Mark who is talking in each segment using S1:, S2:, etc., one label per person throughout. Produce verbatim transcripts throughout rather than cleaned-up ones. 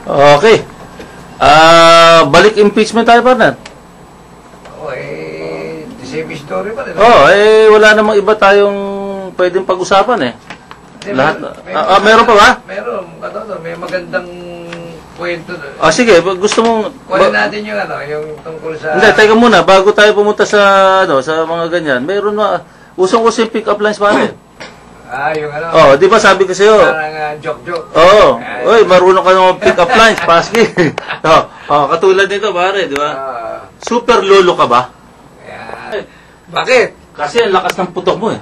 S1: Okay. Ah, balik impeachment tayo, partner.
S2: Oh, eh, the same story pa rin.
S1: Oh, eh, wala namang iba tayong pwedeng pag-usapan eh.
S2: Hindi,
S1: Lahat.
S2: may- may-
S1: Ah, ah, meron pa ba?
S2: Meron, katoto, may magandang kwento.
S1: Ah, sige, gusto mong...
S2: Kunin
S1: ba-
S2: natin yung ano, yung tungkol sa...
S1: Hindi, teka muna, bago tayo pumunta sa, ano, sa mga ganyan, meron na, usong-usong yung pick-up lines pa rin.
S2: Ah, yung ano.
S1: Oh, di ba sabi ko sa'yo?
S2: Parang uh, joke-joke.
S1: Oo.
S2: Ah,
S1: Oy, marunong ka naman pick-up lines, paski. oh, oh, katulad nito, pare, di ba?
S2: ah,
S1: Super lolo ka ba?
S2: yan. Bakit?
S1: Kasi ang lakas ng putok mo eh.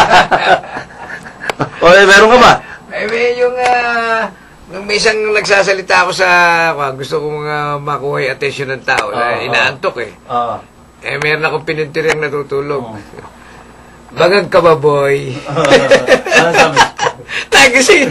S1: O, eh, meron ka ba?
S2: May, may yung... ah, nung may isang nagsasalita ako sa... ah, gusto kong uh, makuha yung attention ng tao.
S1: Ah,
S2: na inaantok eh.
S1: Oo.
S2: Eh, meron akong pinintirang natutulog.
S1: Oo.
S2: Bangag ka ba, boy?
S1: Ano sabi?
S2: Tagising.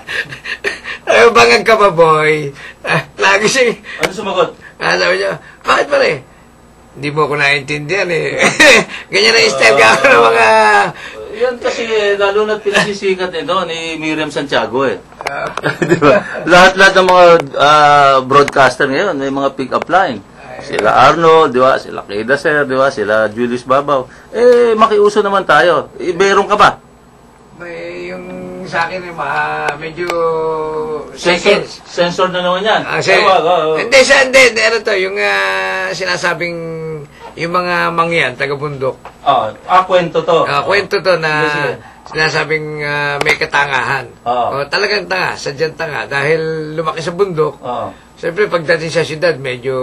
S2: Ay, bangag ka ba, boy? Ah, Tagising.
S1: Ano sumagot?
S2: Ah, sabi niya, bakit pare? Hindi mo ako naintindihan eh. Ganyan na style ka ako ng mga...
S1: Yan kasi, lalo na't pinasisikat nito ni Miriam Santiago eh.
S2: ah,
S1: Di ba? Lahat-lahat ng mga ah, broadcaster ngayon, may mga pick-up line. Sila Arnold, di ba? Sila Keda Sir, di ba? Sila Julius Babaw. Eh, makiuso naman tayo. Eh, meron ka ba?
S2: may yung sa akin eh, ma, medyo...
S1: Sensor,
S2: seconds.
S1: sensor na naman yan.
S2: Ah, si-
S1: Ewa, oo, oo.
S2: Hindi, sa, hindi, hindi, ano to, yung ah, sinasabing, yung mga mangyan, taga-bundok.
S1: Ah, ah, kwento to.
S2: Ah, kwento to na
S1: Sige, sige.
S2: sinasabing ah, may katangahan.
S1: Oo.
S2: O, talagang tanga, sadyang tanga. Dahil lumaki sa bundok,
S1: Oo.
S2: siyempre pagdating sa syudad, medyo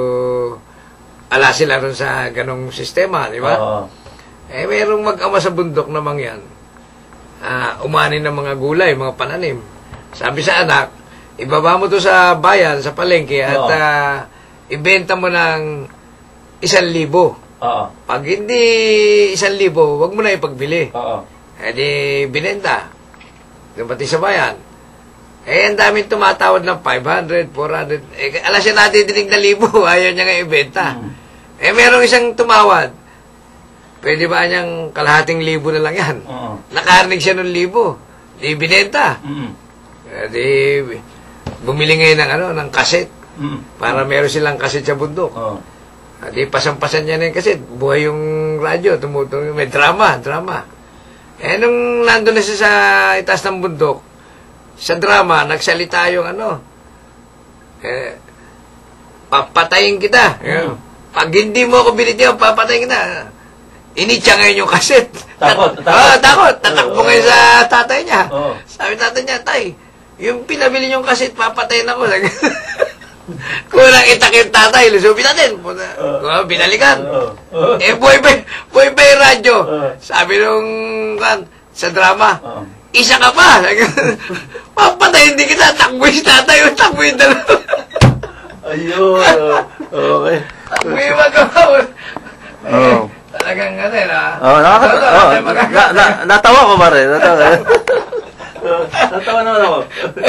S2: ala sila ron sa ganong sistema, di ba?
S1: Oo.
S2: Eh, mayroong mag-ama sa bundok namang yan. Ah, umani ng mga gulay, mga pananim. Sabi sa anak, ibaba mo to sa bayan, sa palengke, at
S1: Oo.
S2: ah, ibenta mo ng isang libo.
S1: Oo.
S2: Pag hindi isang libo, wag mo na ipagbili.
S1: Oo.
S2: Eh di, binenta. Dumating sa bayan. Eh, ang daming tumatawad ng five hundred, four hundred. Eh, alas siya natidinig na libo, ayaw niya nga ibenta.
S1: Mm.
S2: Eh, merong isang tumawad. Pwede ba niyang kalahating libo na lang yan?
S1: Oo.
S2: Nakarinig siya ng libo. Di binenta.
S1: Mm.
S2: Eh, di, bumili ngayon ng, ano, ng kaset.
S1: Mm.
S2: Para meron silang kaset sa bundok.
S1: Oo.
S2: Ah, di pasampasan niya na yung kaset. Buhay yung radyo, tumutulong. May drama, drama. Eh, nung nandun na siya sa itaas ng bundok, sa drama, nagsalita yung ano, eh, papatayin kita.
S1: Mm.
S2: Pag hindi mo ako binitiyan, papatayin kita. Initya ngayon yung kaset.
S1: Takot, takot.
S2: Ah, takot. Tatakbo
S1: Oo.
S2: ngayon sa tatay niya.
S1: Oo.
S2: Sabi tatay niya, tay, yung pinabili yung kaset, papatayin ako. Kulang itak yung tatay, lusubi natin. Uh, binalikan.
S1: Oo. Oo.
S2: Eh, boy pa, boy pa yung radyo.
S1: Oo.
S2: Sabi nung, kan, sa drama,
S1: Oo.
S2: isa ka pa. Papatayin din kita, takbo yung tatay, takbo yung dalawa.
S1: Ayun. oo. Okay.
S2: Takbo yung magawa.
S1: Oo.
S2: Talagang ano eh, na.
S1: Oh, nakakatawa.
S2: Ano,
S1: Oh,
S2: may magagawa.
S1: na, na, natawa ko pare. Natawa. Natawa naman ako.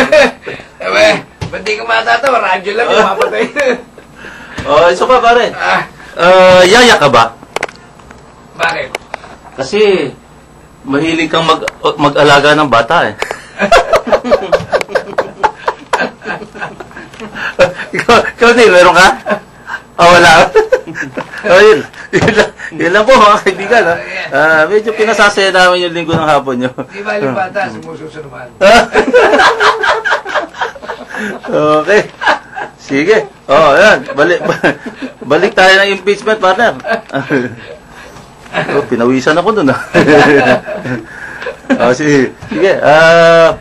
S2: Eh, ba't di ka matatawa? Radyo lang, mapapatay.
S1: Oh, isa pa pare.
S2: Ah,
S1: Uh, yaya ka ba?
S2: bakit?
S1: Kasi mahilig kang mag mag-alaga ng bata eh. ikaw, ikaw din, meron ka? Ah, wala. oh, yun. Yun lang, yun lang po mga kaibigan. Ha? Ah, medyo pinasasaya namin yung linggo ng hapon nyo.
S2: Di ba yung bata, sumususo naman.
S1: Okay. Sige. Oh, yan. Balik, balik tayo ng impeachment, partner. oh, pinawisan ako dun, ah. oh, sige. Sige. Ah...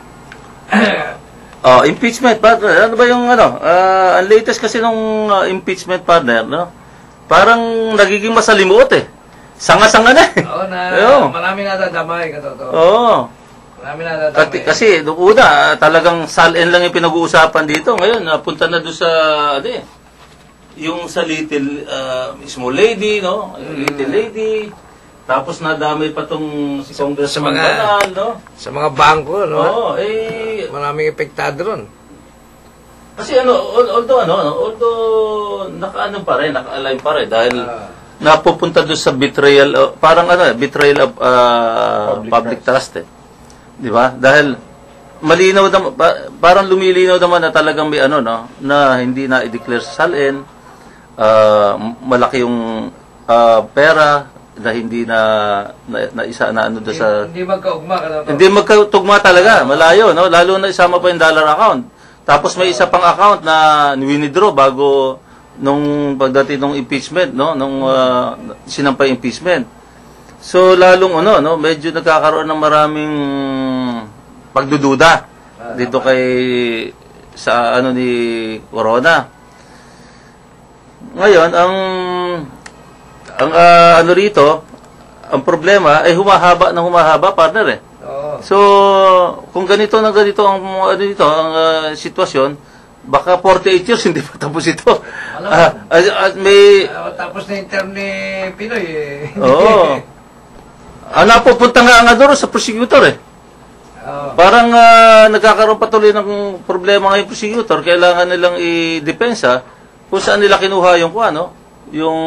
S1: oh, impeachment, partner. Ano ba yung, ano? Ah, ang latest kasi nung ah, impeachment, partner, no? Parang nagiging masalimuot, eh. Sanga-sanga na, eh.
S2: Oo na,
S1: Oo.
S2: marami nadadamay, katotoo.
S1: Oo.
S2: Marami
S1: Kasi,
S2: nadadamay.
S1: kasi nung una, ah, talagang sal-in lang yung pinag-uusapan dito. Ngayon, napunta na doon sa, ano eh, yung sa little, ah, small lady, no? Little lady. Tapos nadamay pa tong si Congressman
S2: sa mga-
S1: Banal, no?
S2: Sa mga bangko, no?
S1: Oo, eh,
S2: Maraming epektado ron.
S1: kasi ano, al- although, ano, ano, although, naka-ano pa rin, naka-align pa rin, dahil
S2: Ah.
S1: napupunta doon sa betrayal, uh, parang ano, betrayal of uh, public,
S3: Public
S1: trust. eh. Di ba? Dahil, malinaw naman, pa- parang lumilinaw naman na talagang may ano, no, na hindi na i-declare sa salin, ah, malaki yung ah, pera na hindi na, na, na isa na ano doon sa...
S2: Hindi magkaugma ka na.
S1: Hindi magkatugma talaga, malayo, no? Lalo na isama pa yung dollar account. Tapos may isa pang account na winidraw bago nung pagdating ng impeachment, no? Nung uh, sinampay impeachment. So lalong ano, no, medyo nagkakaroon ng maraming pagdududa dito kay sa ano ni Corona. Ngayon, ang ang uh, ano rito, ang problema ay humahaba ng humahaba, partner eh.
S2: Oo.
S1: So, kung ganito na ganito ang ano dito, ang uh, sitwasyon, baka forty-eight years hindi pa tapos ito.
S2: Alam mo.
S1: Ah, ah, ah, may
S2: Ah, tapos na yung term ni Pinoy eh.
S1: Oo. Ah, napupunta nga nga doon sa prosecutor eh.
S2: Oo.
S1: Parang ah, nagkakaroon patuloy ng problema ng prosecutor, kailangan nilang i-depensa kung saan nila kinuha yung kuha, no? Yung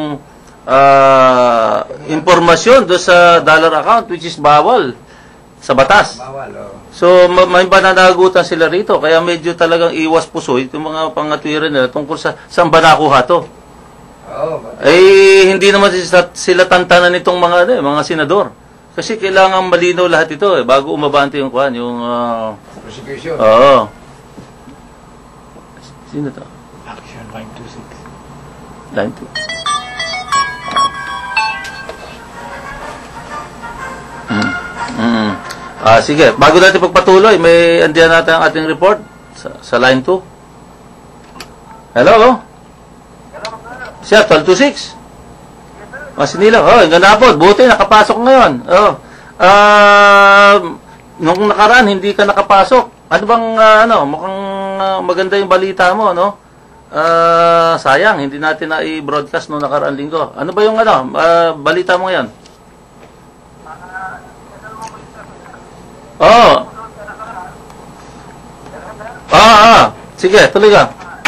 S1: ah, impormasyon do sa dollar account, which is bawal sa batas.
S2: Bawal, oo.
S1: So, ma- may pananagutan sila rito, kaya medyo talagang iwas pusoy yung mga pangatwiran nila tungkol sa saan ba nakuha to.
S2: Oo.
S1: Eh, hindi naman sila, sila tantanan nitong mga, ano, eh, mga senador. Kasi kailangan malinaw lahat ito eh, bago umabante yung kuhan, yung... ah,
S2: Prosecution.
S1: Oo. Sino to?
S3: Action nine two six.
S1: Line two. Mm. Mm. Ah, sige, bago natin pagpatuloy, may andiyan natin ang ating report sa, sa line two. Hello? Siya, twelve two six. Masinila. Oh, ganda po. Buti, nakapasok ngayon. Oh. Ah, nung nakaraan, hindi ka nakapasok. Ano bang, ah, ano, mukhang ah, maganda yung balita mo, no? Ah, sayang, hindi natin na i-broadcast nung nakaraan linggo. Ano ba yung, ano, ah, balita mo ngayon? Oo. Ah, ah. Sige, tuloy ka.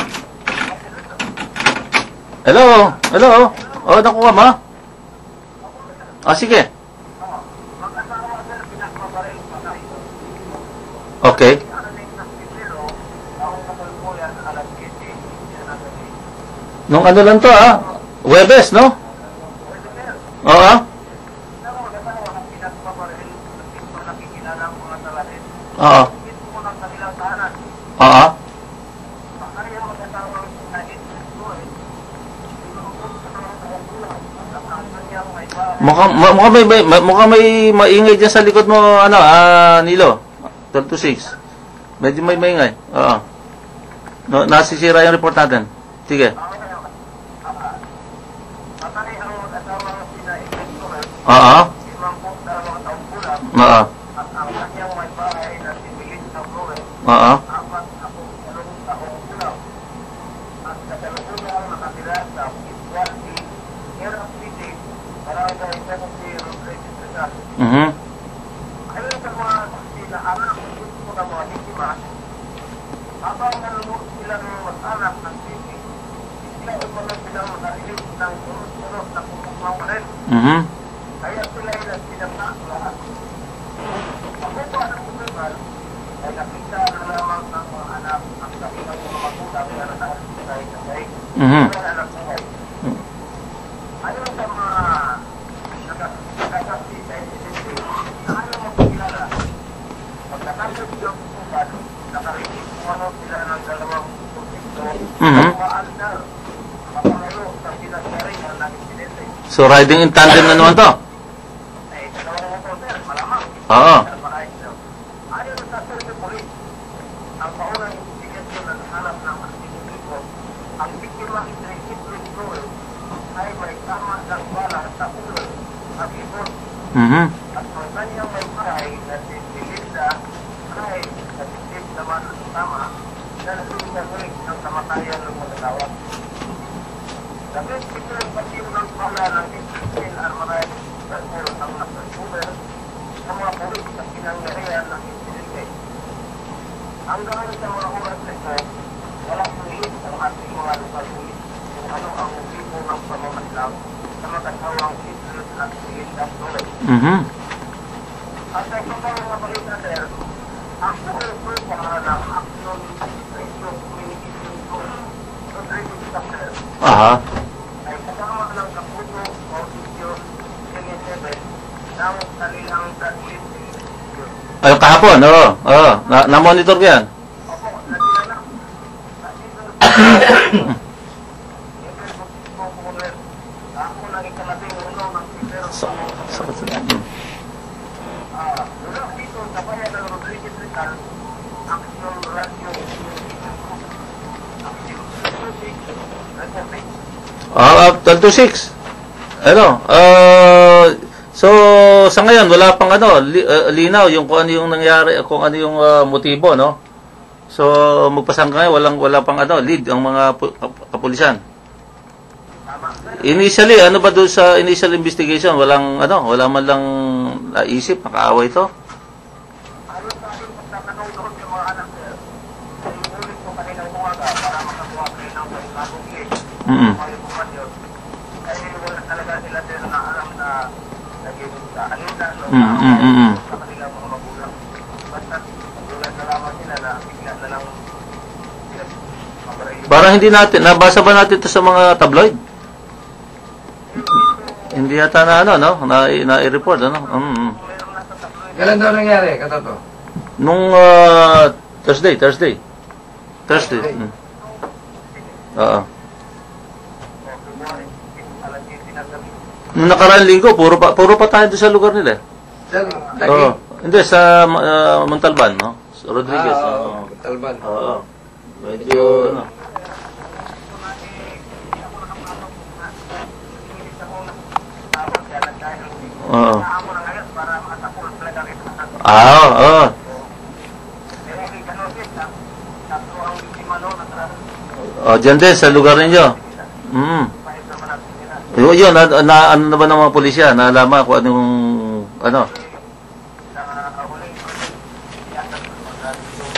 S1: Hello? Hello? Oh, nakuha mo? Ah, sige. Okay. Nung ano lang to, ah? Webes, no? Oo. Oo. Oo. Mukhang mu- mukhang may, may mukhang may maingay diyan sa likod mo, ano, ah, Nilo. twelve to six. Medyo may maingay. Oo. No, nasisira yung report natin. Sige. Oo. Oo. Oo. Mhm. Mhm. Mhm. Mhm. So riding in tandem na naman to. Oo. Mhm.
S4: Hanggang sa mga oras nito, wala pulis ang ating mga lokal pulis kung ano ang motibo ng pamamaslaw sa magkasawang Idris at Linda Flores.
S1: Mhm.
S4: At sa iba pang mga balita, sir, ang
S1: Aha.
S4: ay kasama ng kapuso o isyo seven ng kanilang transit.
S1: Ay, kahapon, oo. Oo. Na, na-monitor ko yan.
S4: Opo, nandito na. Nandito na. Ako nang ikalabing uno ng Sipero.
S1: Sakit sa
S4: Ah, mula dito sa bayan ng Rodriguez Rizal, Action Radio
S1: Ah, twelve to six. Ano? Uh, so, sa ngayon, wala pang ano, li, uh, linaw yung kung ano yung nangyari, kung ano yung uh, motibo, no? So, magpasang ngayon, walang, wala pang ano, lead ang mga pu- kap- kapulisan. Initially, ano ba doon sa initial investigation? Walang, ano, wala man lang naisip, nakaaway ito?
S4: Ayon sa ating pagtatanong doon sa mga anak sir, ay ulit ko kanilang umaga para makakuha kayo ng bagong case.
S1: Mm-mm.
S4: Mga informasyon. Ay wala talaga sila sir na alam na naging sa alina no,
S1: Mm, mm, mm, mm.
S4: sa kanilang mga magulang. Basta tulad na lamang sila na bigla na lang sila mabaray.
S1: Parang hindi natin, nabasa ba natin ito sa mga tabloid? Hindi yata na ano, no? Na, na-report, ano? Mm-hmm.
S4: Meron nasa tabloid.
S2: Kailan daw nangyari, Katoto?
S1: Nung uh, Thursday, Thursday. Thursday. Mm. Oo. Nung nakaraang linggo, puro pa, puro pa tayo doon sa lugar nila.
S2: Saan?
S1: Oo.
S2: Lagi?
S1: Hindi, sa uh, Montalban, no? Sa Rodriguez.
S2: Ah,
S1: oo.
S2: oo. Talban.
S1: Oo. Medyo, ano. Oo. Ah, oo. Oh, dyan din, sa lugar ninyo. Mm. Yun, yun na, na, ano na ba ng mga pulisya? Naalaman kung anong, ano?